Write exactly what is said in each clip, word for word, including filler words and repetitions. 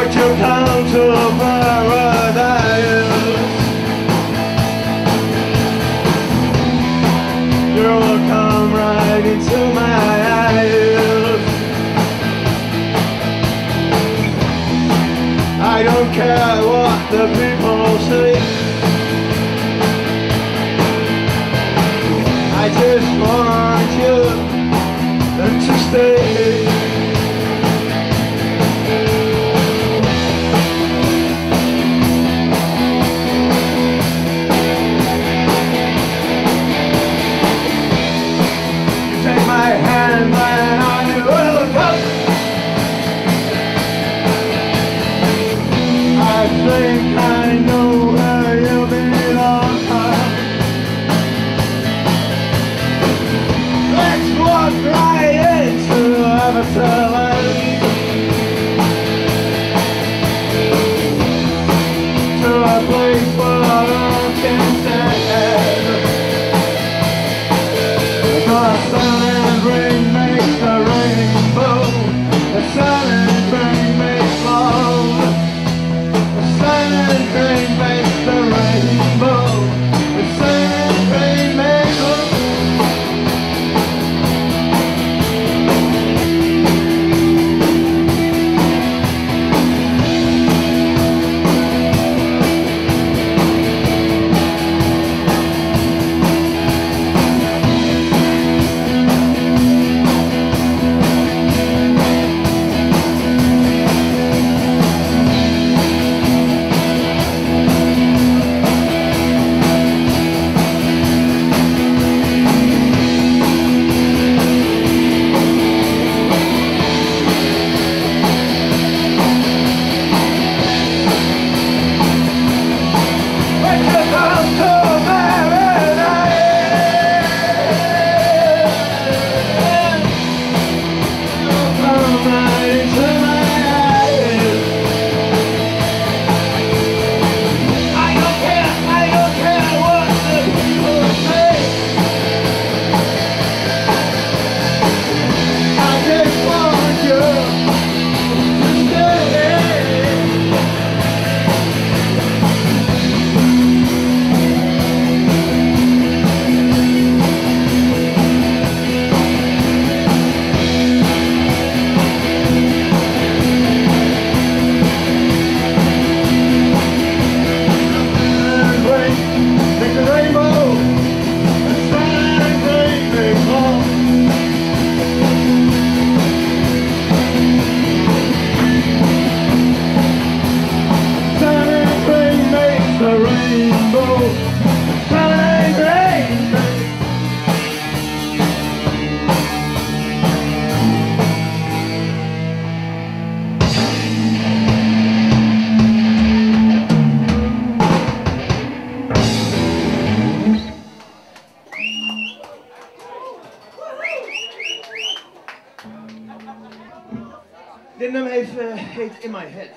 Won't you come to paradise? You will come right into my eyes. I don't care what the people say. I just want you to stay. Dit nummer heeft, uh, heet In My Head.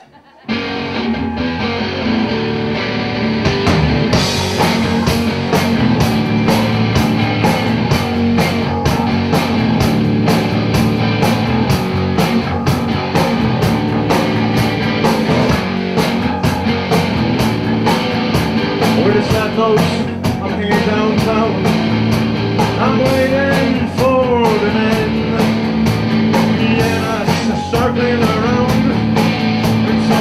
Where the sun goes, I'm here downtown. I'm waiting for the man. Yeah, circling around. It's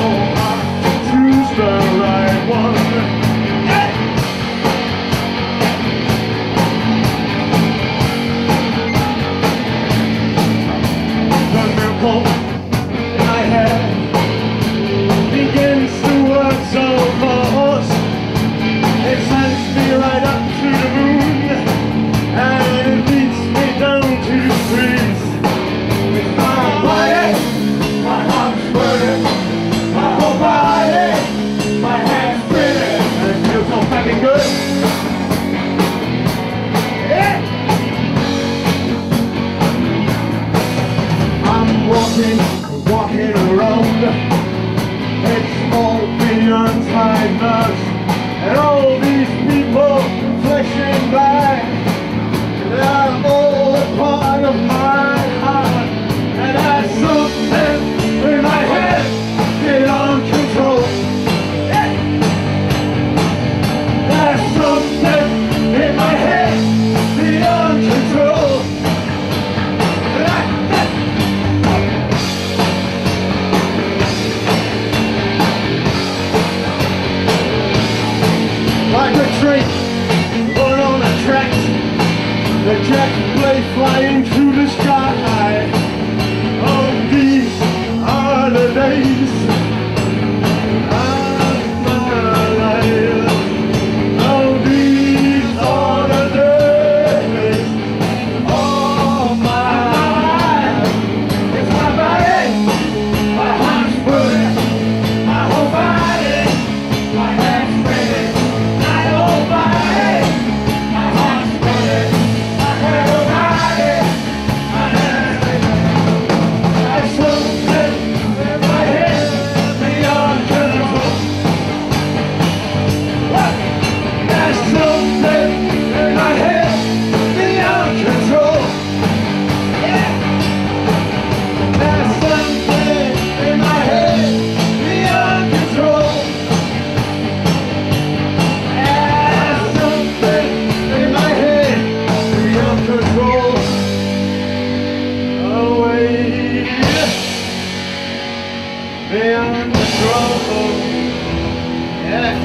beyond the trouble. Yeah.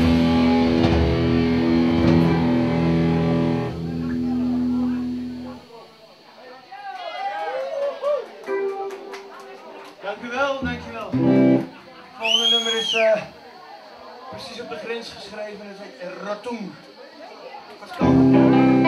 Dank u wel, dank u wel. Het volgende nummer is uh, precies op de grens geschreven. Het heet Ratoon. Wat kan?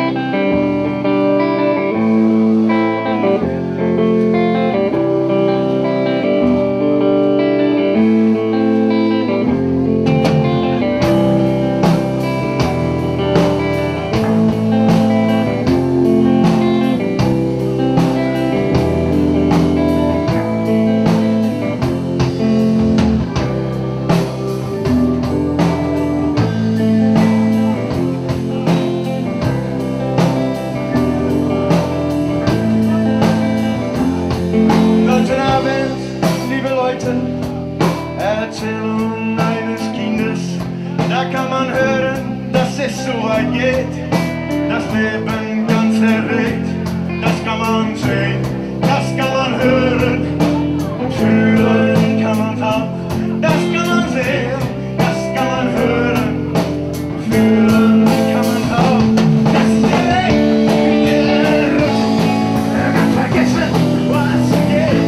Erzählung eines Kindes, da kann man hören, dass es so weit geht, das Leben ganz erregt, das kann man sehen, das kann man hören, fühlen kann man auch, das kann man sehen, das kann man hören, fühlen kann man auch, das ist der Weg, ganz vergessen, was geht.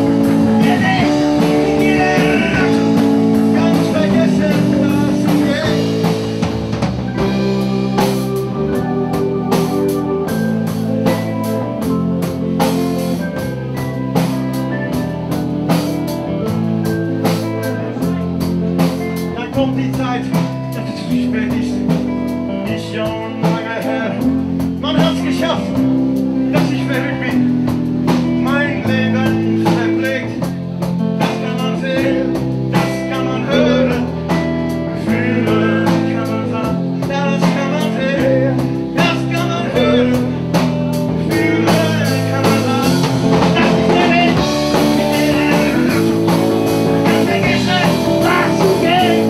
Komt die tijd dat het zu spät ist, ist schon lange her. Man hat's geschafft, dass ich verrückt bin, mein Leben verpflegt. Das kann man sehen, das kann man hören, fühlen kann man sagen, das kann man sehen, das kann man hören, fühlen kann man sagen. Das ist der Weg, ganz vergessen, was du gehst.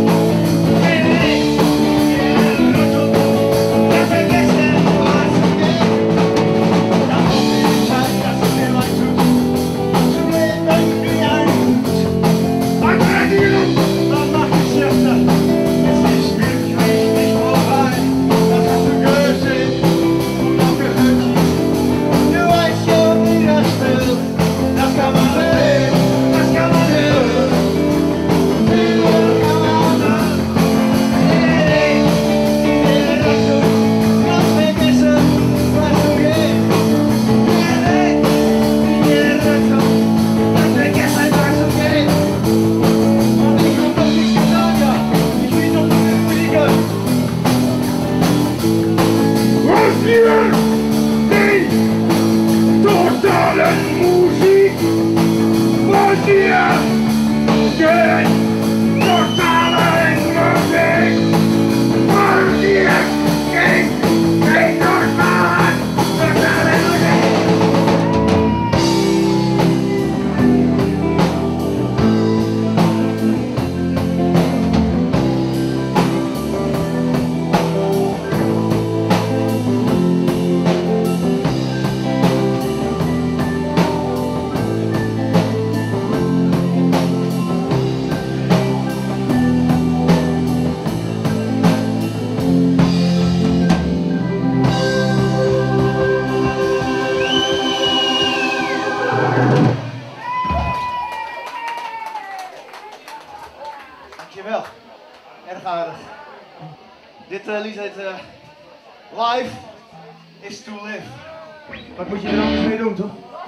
Dankjewel, erg aardig. Dit uh, lied heet uh, Life is to Live. Wat moet je er anders mee doen, toch?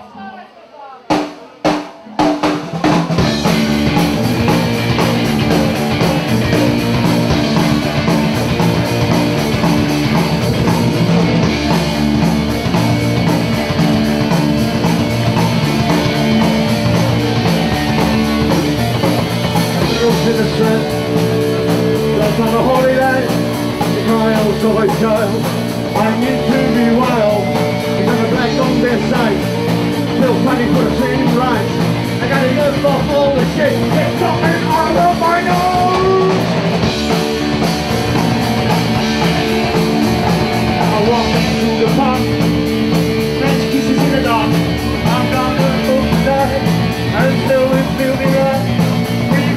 That's on the holy land, the trials of a child. I need to be wild, because I'm black on their side. Still fighting for the same rights. I got enough of all the shit that's coming out of my nose. I walk into the park, French kisses in the dark. I'm gonna go tonight, and still it feel me right.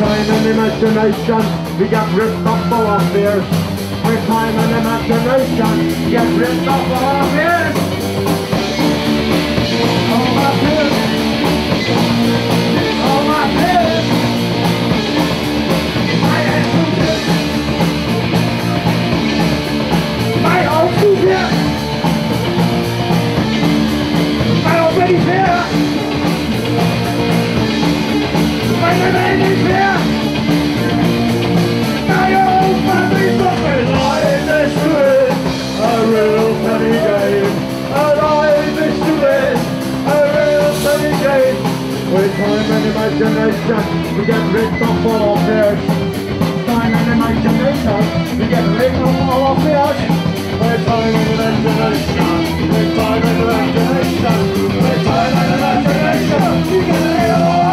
time and imagination, we get ripped up for our fears. With time and imagination, we get ripped up for our fears. All my fears, all my fears, my answers, my own fear, my already fear. My name is here. Now your own family's suffering. Life is to it, a real funny game. A life is to it, a real funny game. With time and imagination, we get rid of all our fears. Time and imagination, we get rid of all our fears. With time and imagination, with time and imagination, with time and imagination, we get rid of all.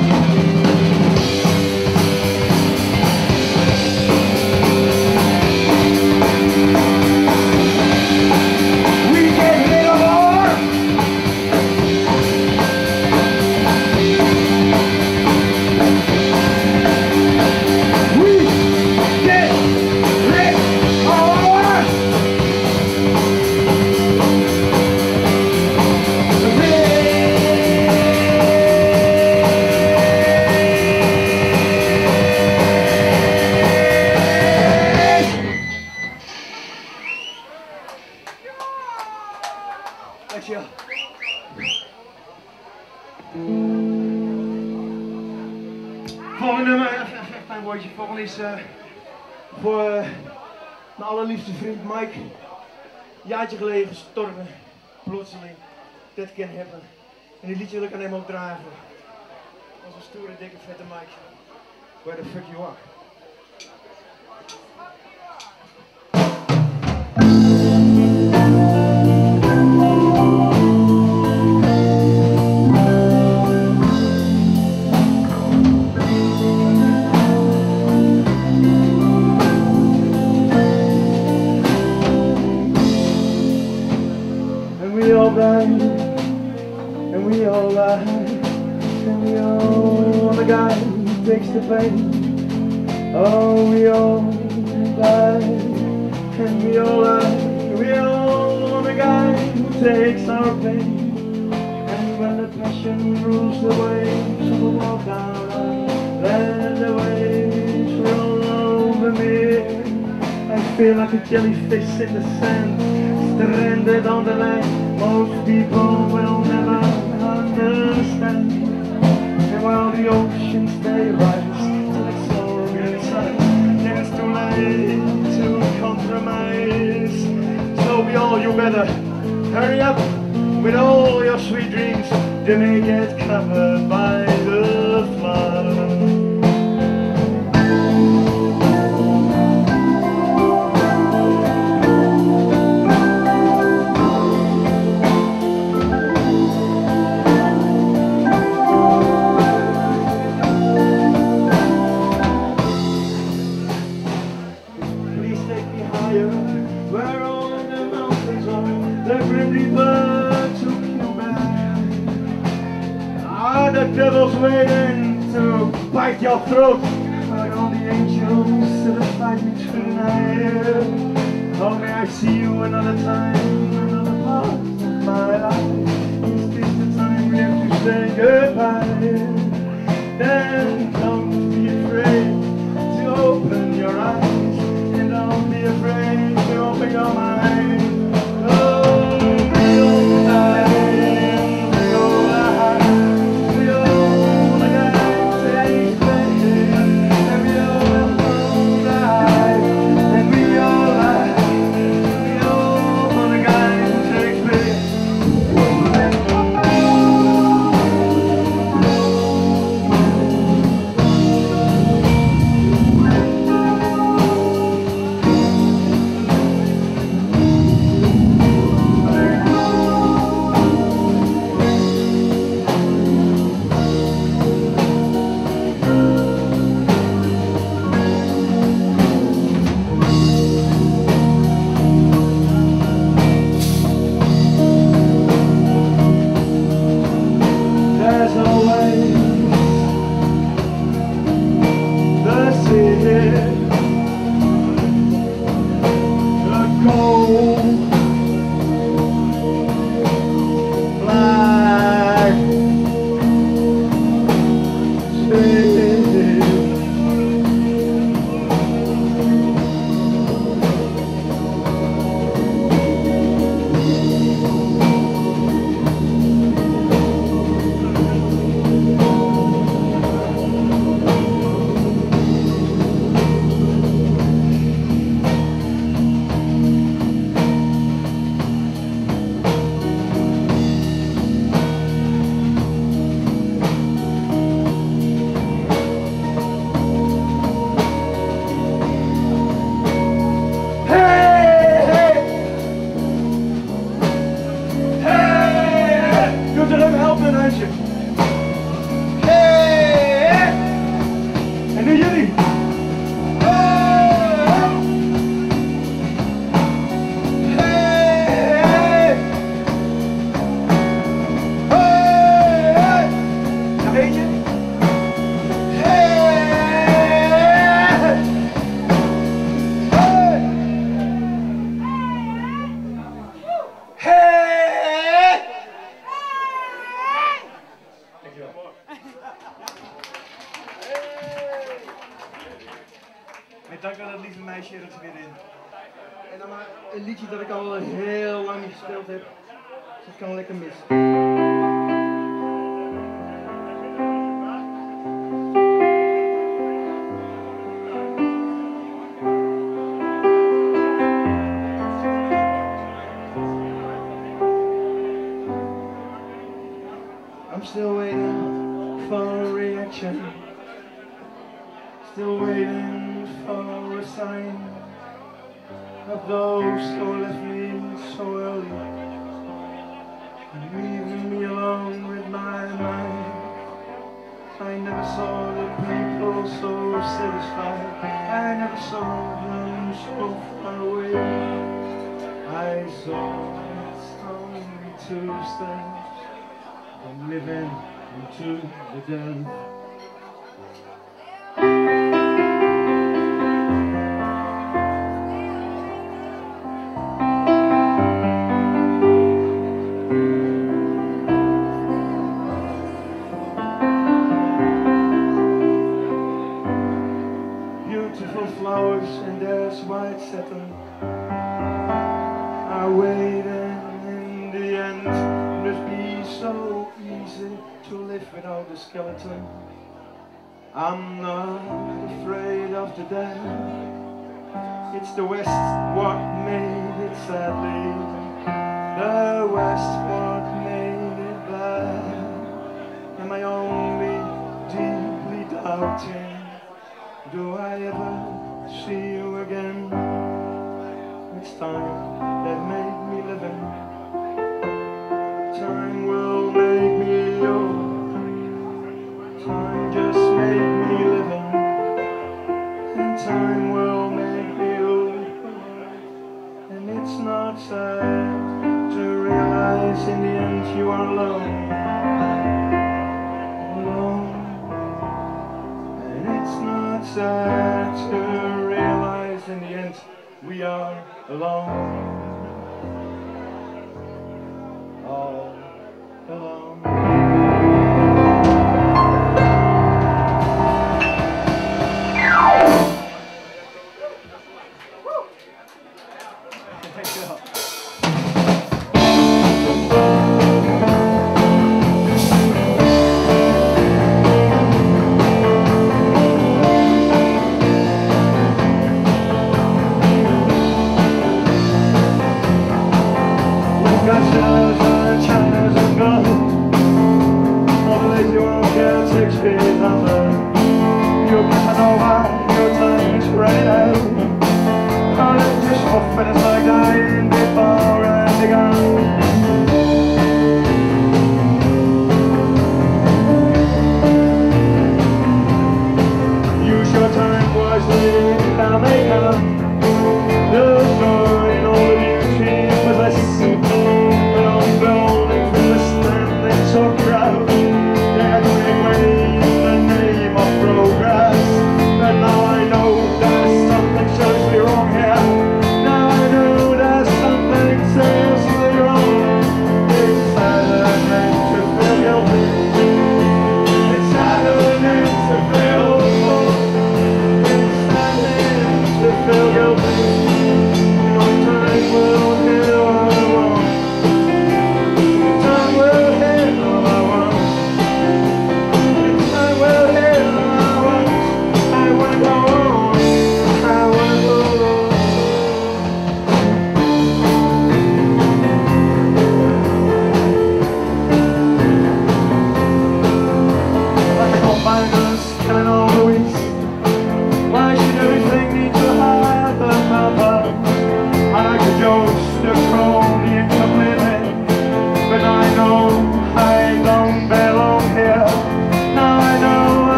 Volgende nummer, even een klein woordje. Volgende is uh, voor uh, mijn allerliefste vriend Mike. Een jaartje geleden gestorven, plotseling. That can happen. En die liedje wil ik aan hem ook dragen. Onze stoere, dikke, vette Mike. Where the fuck you are. And we all lie, and we all want the guy who takes the pain. Oh, we all lie, and we all lie, we all want the guy who takes our pain. And when the passion rules the waves, we'll walk down, let the waves roll over me. I feel like a jellyfish in the sand, stranded on the land. Most people will never understand. And while the oceans they rise to the soaring sun, then it's too late to compromise. So we all, you better hurry up with all your sweet dreams. They may get covered by the flood. Where all the mountains are, the grim reaper took you back. Ah, the devil's waiting to bite your throat, but all the angels still fight me through the night. Oh, may I see you another time, another part of my life. Is this the time we have to say goodbye? Then don't be afraid to open your eyes, and don't be afraid to open your mind. Oh, real life, real life, real life takes place, and real life, and real life, real life takes place. refreintje. Hey! En nu jullie. Hey! Hey! Hey! Nog eentje. Hey! Hey! Hey! Dankjewel. Met dank aan dat lieve meisje er weer in. En dan maar een liedje dat ik al heel lang niet gespeeld heb. Dus dat kan lekker mis. I'm still waiting for a reaction. Still waiting for a sign of those who left me so early, leaving me alone with my mind. I never saw the people so satisfied. I never saw them so far away. I saw it's only two steps from living into the dead. Beautiful flowers and there's white satin are waiting in the end. It must be so easy to live without a skeleton. I'm not afraid of the dead. It's the West what made it sadly. The West what made it bad. Am I only deeply doubting? Do I ever see you again? It's time that made me living. Time will make me old. Time just made me living. And time will make me old. And it's not sad to realize in the end you are alone. Alone. And it's not sad to realize in the end we are alone. All alone. But it's like dying before I began. Use your time wisely, now make up. The story in all the beauty possess. But I'm building from the standing so proud. They had to make way in the name of progress. But now I know there's something seriously wrong here. Seriously wrong. It's saddening to feel guilty. It's saddening to feel full. It's saddening to feel guilty. You know time will heal all I want. Time will heal all I want.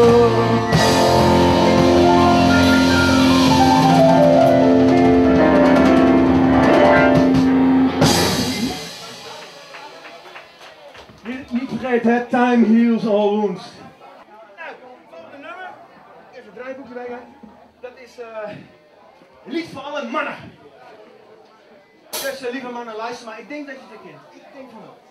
Niet vergeten, time heals all wounds. Nou, volgende nummer. Even het draaiboekje bij. Dat is uh, lied voor alle mannen. Dus uh, lieve mannen, luister maar. Ik denk dat je het herkent. Ik denk van wel.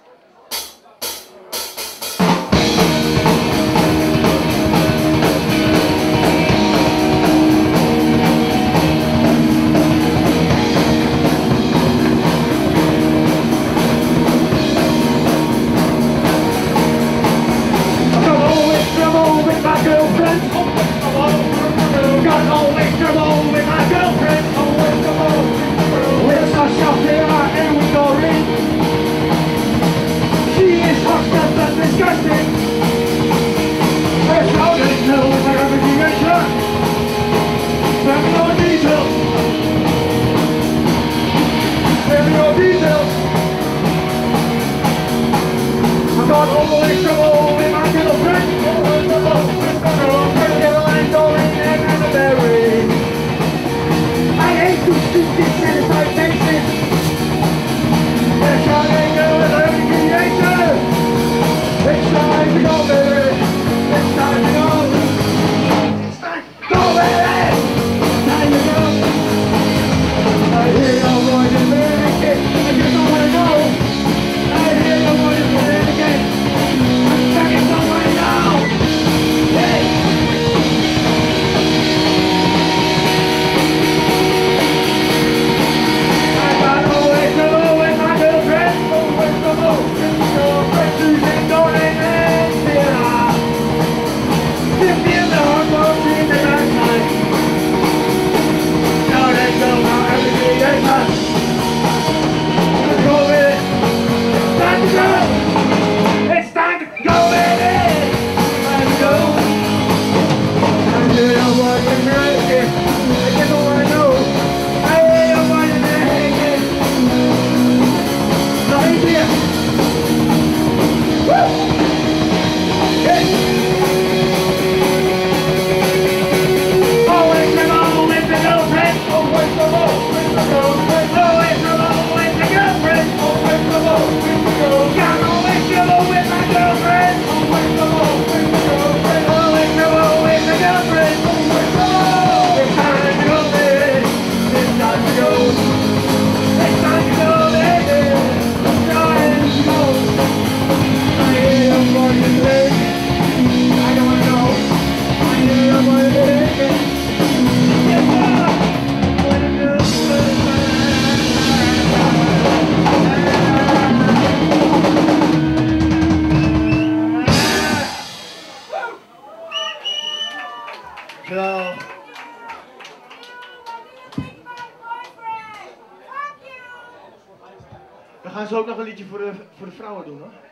We gaan zo ook nog een liedje voor de, voor de vrouwen doen, hoor.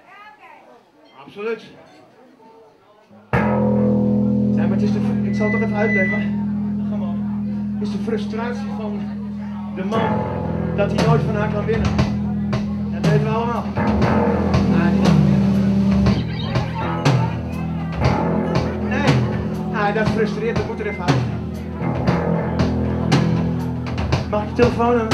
Absoluut. Nee, maar het is de, ik zal het toch even uitleggen. Kom op. Het is de frustratie van de man dat hij nooit van haar kan winnen. Dat weten we allemaal. Nee, nee, dat frustreert, dat moet er even uit. Mag ik je telefoon hebben?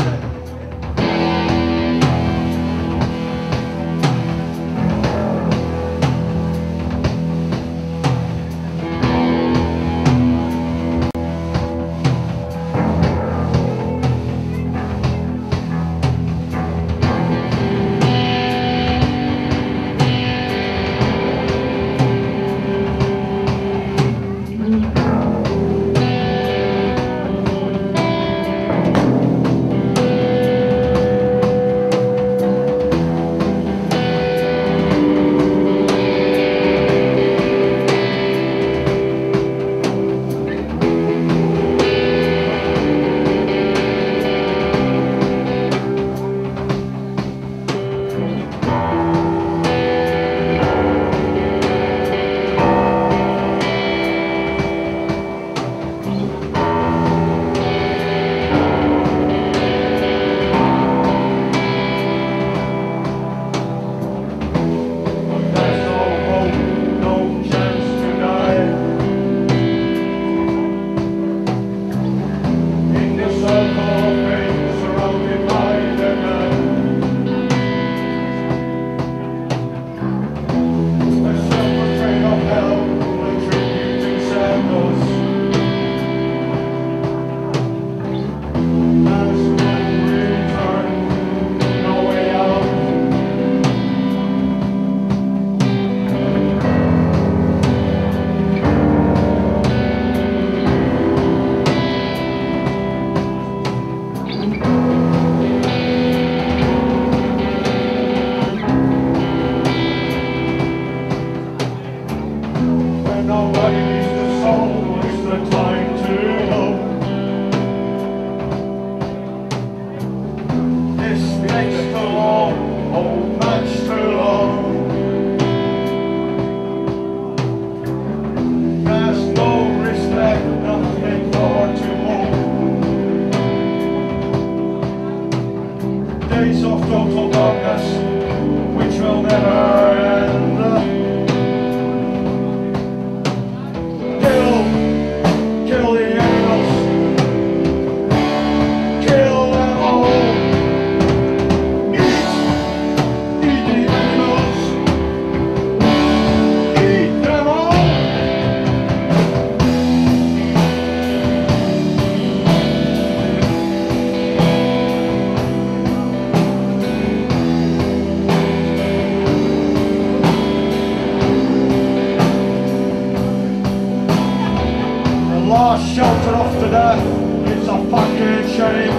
last shelter off to death. It's a fucking shame.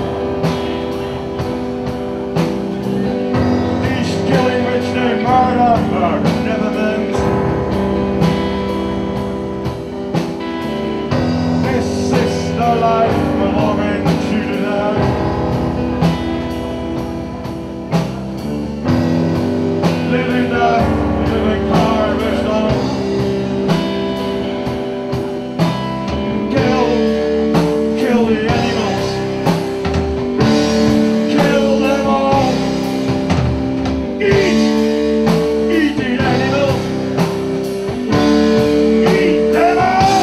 These killing which they murder, murder never meant. This is the life belonging to the dead. Living death, living harvest on. Kill, kill the animals. Kill them all. Eat, eat the animals. Eat them all.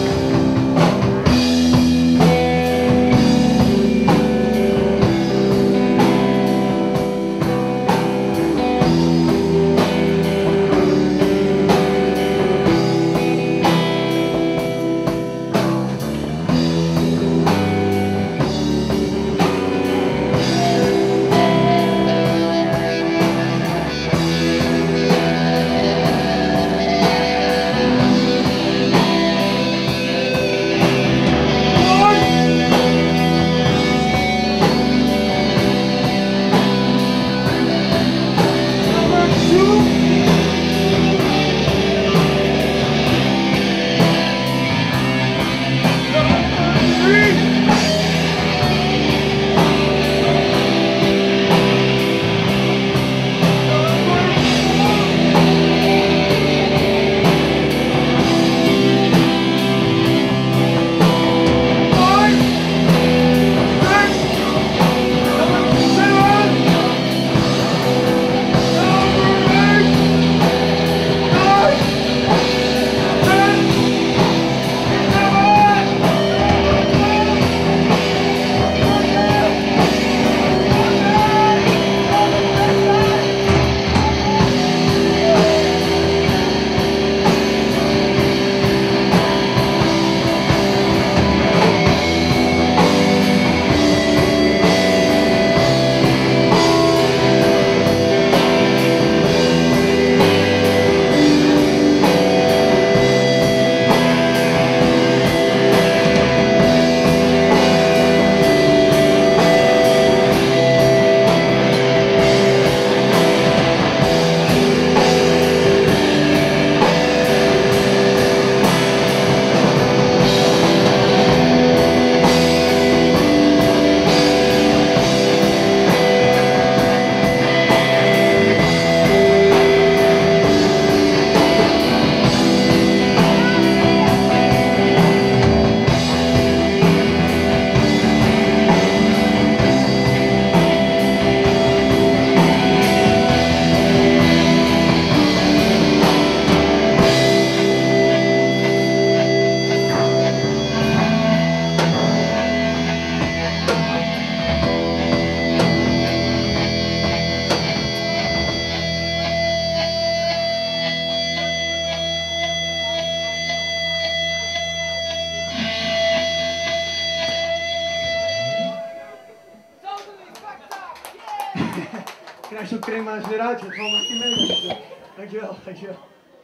Krijg zo'n crème maar eens weer uit, gewoon een keer mee. Dankjewel, dankjewel.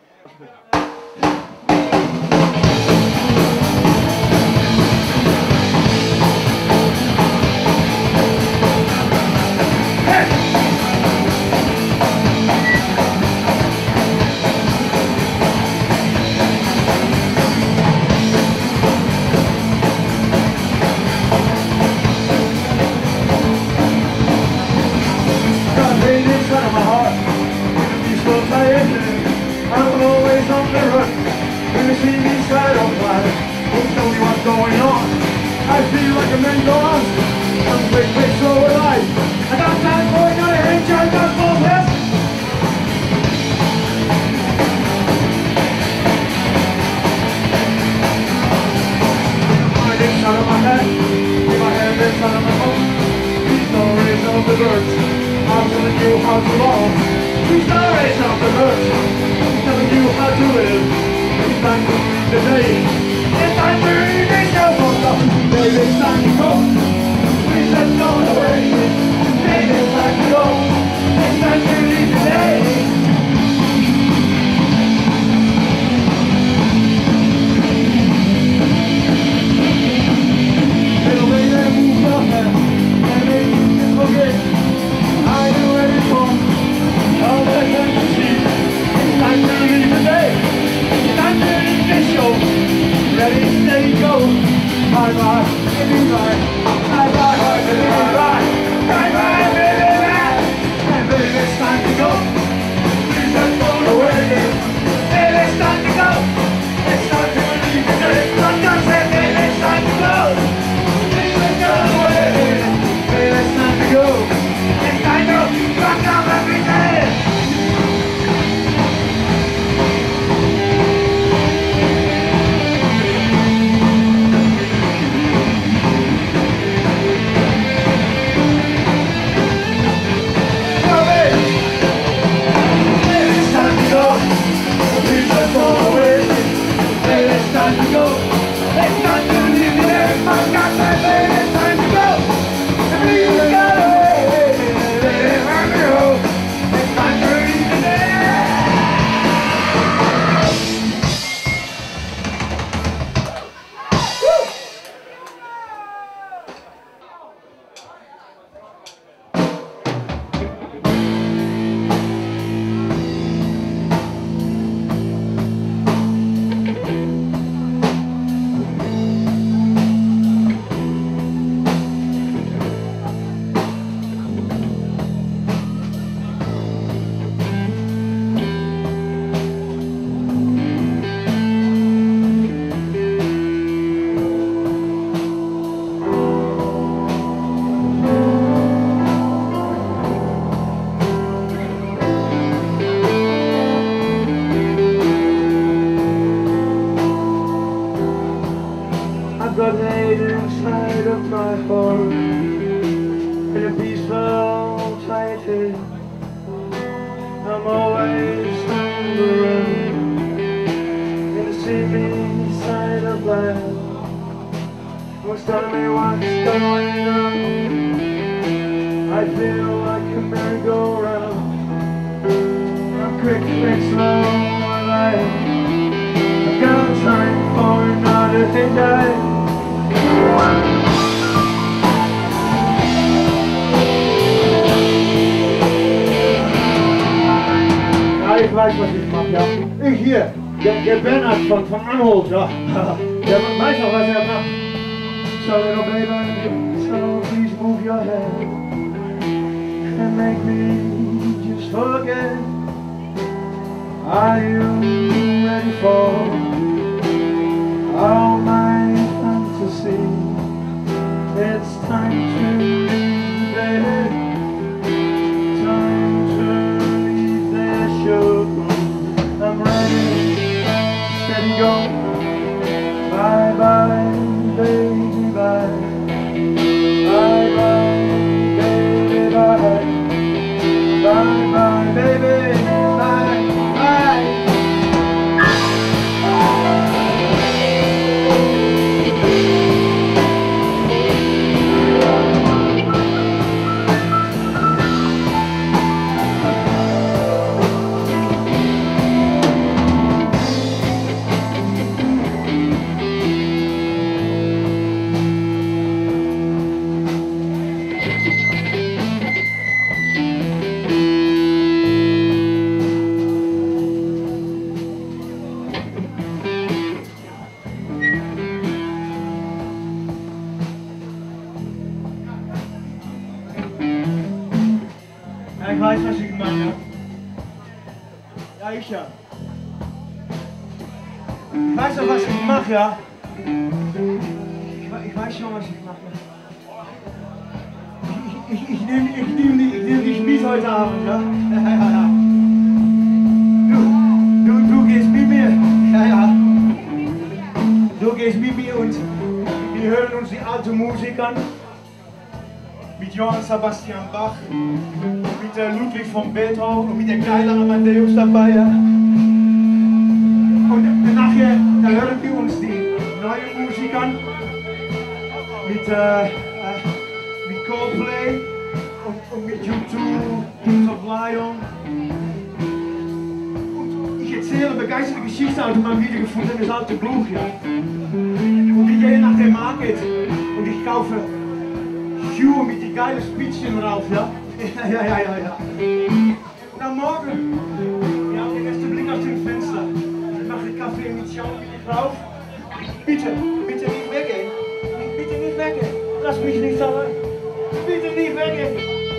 I'm always on the run. When you see me side on fire, don't tell me what's going on. I feel like a man gone. I'm quick, quick, so alive. I got time for another hand, I got full test. My dick's out of my head, keep my head that's out of my home. These stories of the birds, I'm telling you how to love. These stories of the birds, telling you how to live. It's time to read the day. It's time to read the show for love. Baby, it's time to go. Please let's go away. Baby, it's time to go. It's time to read the day. say go. Bye bye, baby bye. Bye bye, baby bye. Bye bye, baby bye. And baby, it's time to go. Please don't go away. Baby, it's time to go. It's time to leave the day. But don't say, baby, it's time to go. Please don't go away. Baby, it's time to go. It's time to rock out every day. I've got hate inside of my heart in a peaceful tighthead. I'm always wandering in the city side of life. Won't tell me what's going on. I feel like a merry-go-round. I'm quick and slow my life. I've got time for another day. Ja, ich weiß, was ich mache, ja. Ich hier, der, der Bernhard von, von Anholt, ja. Der weiß auch, was er macht. So little baby, so please move your head and make me just forget. Are you ready for all my fantasy? It's time to leave bed. Time to leave the show. I'm ready, steady go. Bye bye, baby bye. Bye bye, baby bye. Bye bye, baby bye. Bye. Ich weiß, was ich mache. Ja, ich ja. Ich weiß auch, was ich mache, ja. Ich, ich weiß schon, was ich mache. Ich, ich, ich nehme ich nehm die, ich nehm die Spieß heute Abend, ja. Ja, ja, ja. Du, du, du gehst mit mir. Ja, ja. Du gehst mit mir und wir hören uns die alte Musik an. Mit Johann Sebastian Bach, mit der Ludwig von Beethoven und mit der kleinen Amadeus dabei. Ja. Und nachher da hören wir uns die neue Musik an, mit, äh, mit Coldplay und, und mit U zwei, Kings of Lion. Und ich erzähle eine begeisterte Geschichte aus meinem wiedergefunden, das alte Buch. Ja. Und ich gehe nach dem Market und ich kaufe Schuhe mit die geile Spitzchen drauf, ja? Ja, ja, ja, ja, ja. Und am Morgen, wir haben den ersten Blick aus dem Fenster. Ich mache Kaffee mit Schaum drauf. Pieter, Pieter niet weggehen. Pieter niet weggehen. Lass mich nicht allein. Pieter niet weggehen.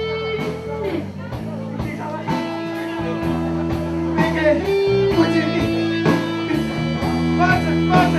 Weggehen. Pieter niet. Warte, warte.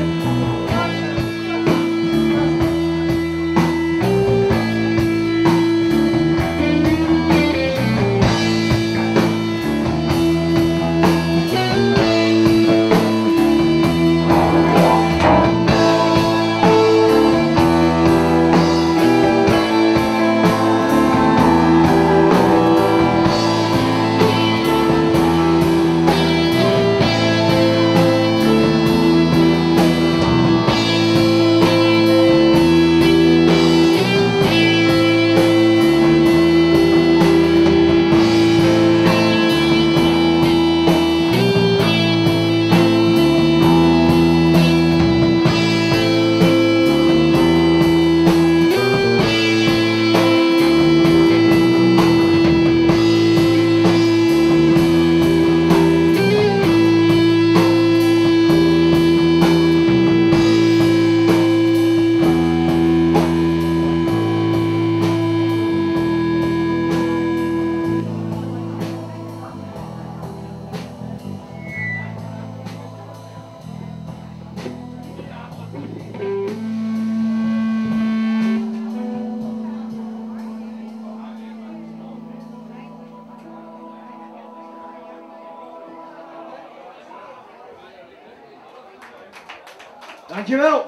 Dankjewel.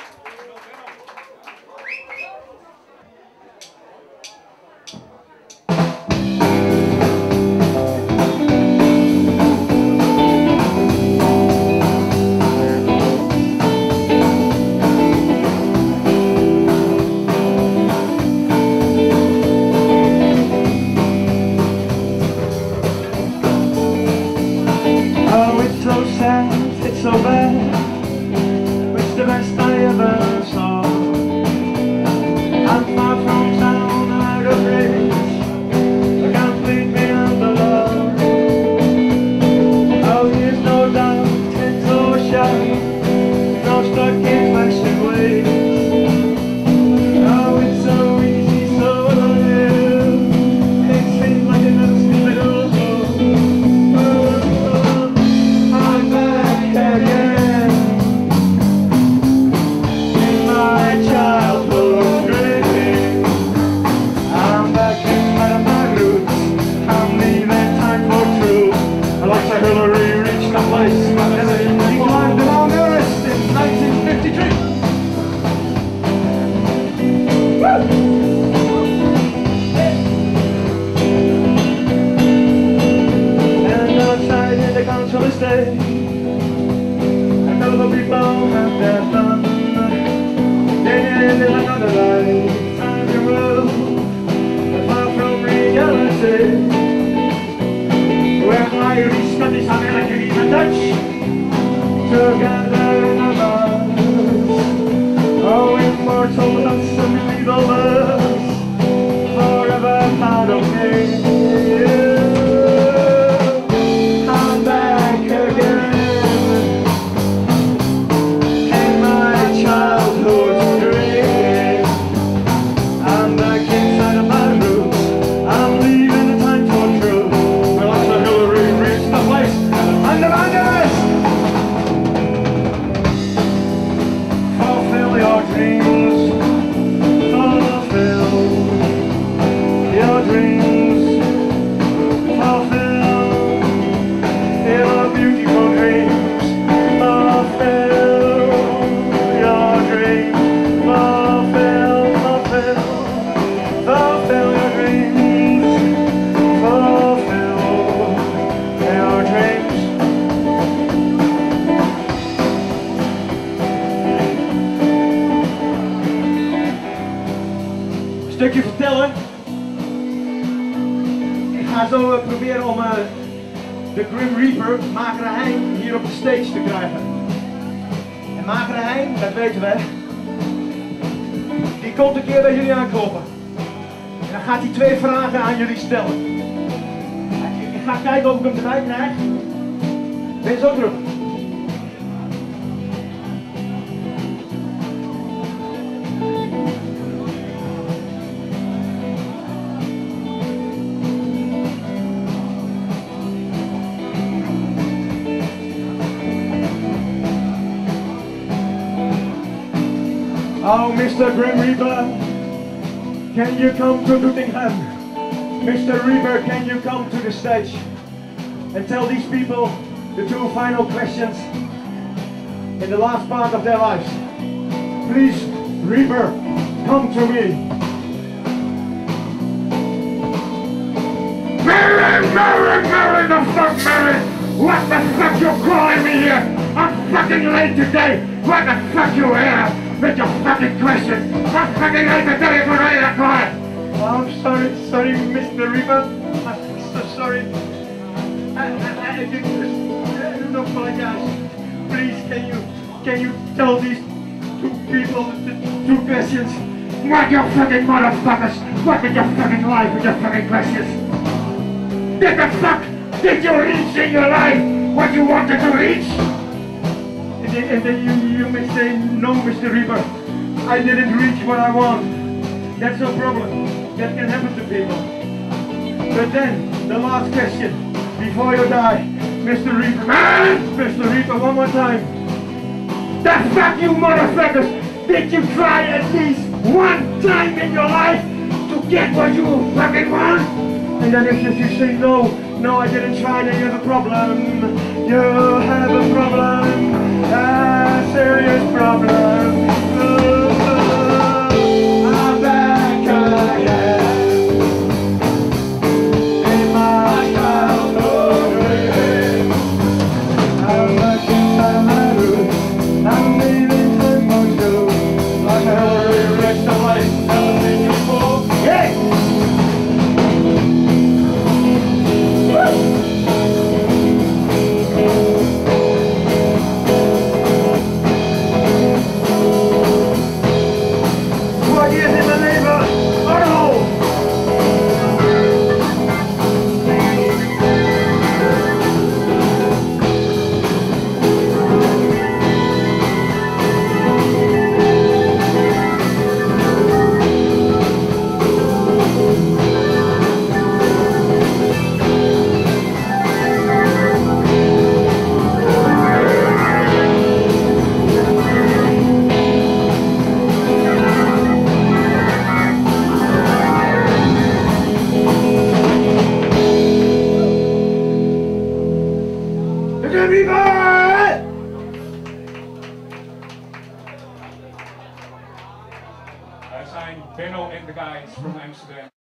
Oh, it's so sad, it's so bad. The best I ever saw. I'm far from town, out of reach, a complete me on the law. Oh, here's no doubt, it's so shy, no stuck in plastic ways. Oh, it's so easy, so little, it seems like another stupid old song. Oh, oh, I'm back again. Hillary reached the place and he climbed Mount Everest in nineteen fifty-three. Woo! And outside in the council estate, a couple of people have their fun. Then there's another life, time to roll, far from reality. Where Irish, Scottish, American, even Dutch together in a bus. Oh, immortal, not some illegal bus, forever part of me. I'm back again in my childhood's dream. I'm back inside of my roots. I'm leaving the time for truth. Under Everest! Fulfill your dreams, fulfill your dreams, fulfill your beautiful dreams, fulfill your dreams, fulfill, fulfill, fulfill your dreams, fulfill your dreams. Stukje vertellen. Ik ga zo uh, proberen om uh, de Grim Reaper, Magere Hein, hier op de stage te krijgen. En Magere Hein, dat weten we, die komt een keer bij jullie aankloppen. En dan gaat hij twee vragen aan jullie stellen. Ik ga kijken of ik hem erbij krijg. Ben je zo terug? Oh, Mister Grim Reaper, can you come to Nottingham? Mister Reaper, can you come to the stage and tell these people the two final questions in the last part of their lives? Please, Reaper, come to me. Mary, Mary, Mary, the fuck, Mary! What the fuck you calling me here? I'm fucking late today! What the fuck you here? With your fucking questions! I'm fucking late today for eight o'clock! Oh, I'm sorry, sorry, Mister Reaper. I'm so sorry. I, I, I, didn't, I don't apologize. Please, can you, can you tell these two people the two questions? What you fucking motherfuckers? What with your fucking life with your fucking questions? Did the fuck did you reach in your life what you wanted to reach? And then, and then you, you may say, no, Mister Reaper, I didn't reach what I want. That's no problem. That can happen to people. But then, the last question, before you die, Mister Reaper, Man! Mister Reaper, one more time. The fuck you motherfuckers! Did you try at least one time in your life to get what you fucking want? And then if you, if you say no, no, I didn't try, then you have a problem. You have a problem, a serious problem. Oh, I'm back again. In my childhood, I'm back inside my room. I'm leaving Timbuktu. I have reached the place never seen before. Yeah! Wij zijn Benno en de guys from Amsterdam.